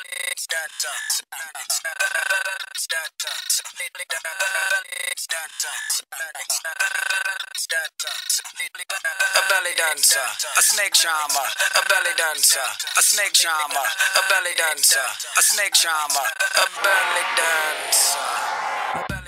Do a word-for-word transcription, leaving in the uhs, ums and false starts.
belly dancer, a snake charmer, a belly dancer, a snake charmer, a belly dancer, a snake charmer, a belly dancer.